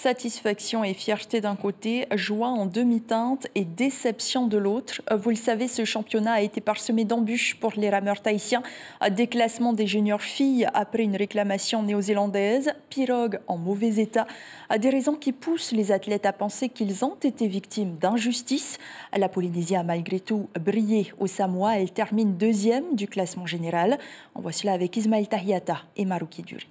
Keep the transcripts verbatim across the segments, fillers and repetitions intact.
Satisfaction et fierté d'un côté, joie en demi-teinte et déception de l'autre. Vous le savez, ce championnat a été parsemé d'embûches pour les rameurs tahitiens. Déclassement des juniors filles après une réclamation néo-zélandaise, pirogue en mauvais état. Des raisons qui poussent les athlètes à penser qu'ils ont été victimes d'injustice. La Polynésie a malgré tout brillé au Samoa. Elle termine deuxième du classement général. On voit cela avec Ismaël Tahiata et Maruki Duri.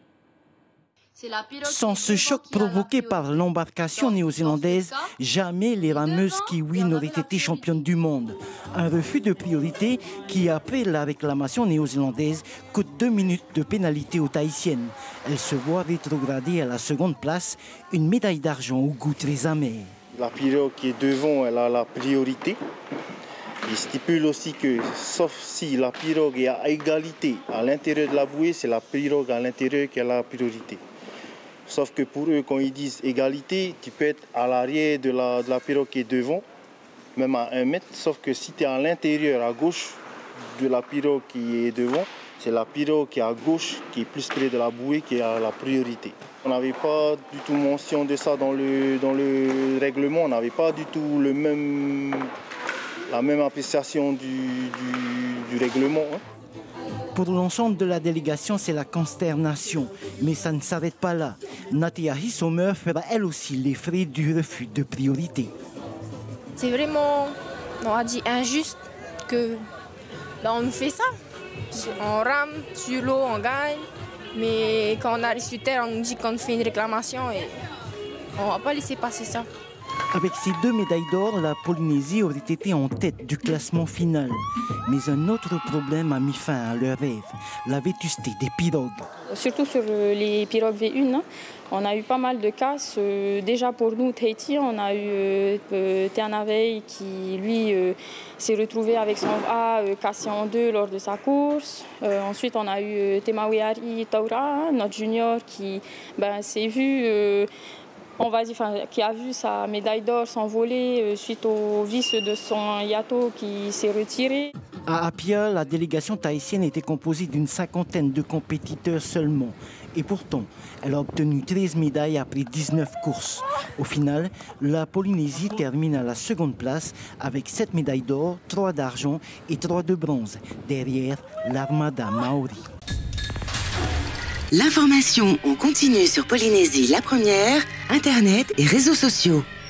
Sans ce choc provoqué par l'embarcation néo-zélandaise, jamais les rameuses kiwis n'auraient été championnes du monde. Un refus de priorité qui, après la réclamation néo-zélandaise, coûte deux minutes de pénalité aux Tahitiennes. Elles se voient rétrogradées à la seconde place, une médaille d'argent au goût très amer. La pirogue qui est devant, elle a la priorité. Il stipule aussi que, sauf si la pirogue est à égalité à l'intérieur de la bouée, c'est la pirogue à l'intérieur qui a la priorité. Sauf que pour eux, quand ils disent égalité, tu peux être à l'arrière de la, de la pirogue qui est devant, même à un mètre. Sauf que si tu es à l'intérieur, à gauche de la pirogue qui est devant, c'est la pirogue qui est à gauche, qui est plus près de la bouée, qui a la priorité. On n'avait pas du tout mention de ça dans le, dans le règlement. On n'avait pas du tout le même, la même appréciation du, du, du règlement. Hein. Pour l'ensemble de la délégation, c'est la consternation. Mais ça ne s'arrête pas là. Natia Hissomer fera elle aussi les frais du refus de priorité. C'est vraiment, on a dit, injuste que ben, on nous fait ça. On rame sur l'eau, on gagne. Mais quand on arrive sur terre, on nous dit qu'on fait une réclamation et on ne va pas laisser passer ça. Avec ces deux médailles d'or, la Polynésie aurait été en tête du classement final. Mais un autre problème a mis fin à leur rêve, la vétusté des pirogues. Surtout sur les pirogues V un, hein, on a eu pas mal de casses. Euh, déjà pour nous, Tahiti, on a eu euh, Teanavei qui, lui, euh, s'est retrouvé avec son A euh, cassé en deux lors de sa course. Euh, ensuite, on a eu euh, Temawiari Taura, hein, notre junior, qui ben, s'est vu... Euh, On va dire, enfin, qui a vu sa médaille d'or s'envoler euh, suite au vice de son yato qui s'est retiré. À Apia, la délégation tahitienne était composée d'une cinquantaine de compétiteurs seulement. Et pourtant, elle a obtenu treize médailles après dix-neuf courses. Au final, la Polynésie termine à la seconde place avec sept médailles d'or, trois d'argent et trois de bronze, derrière l'Armada Maori. L'information en continu sur Polynésie la première, Internet et réseaux sociaux.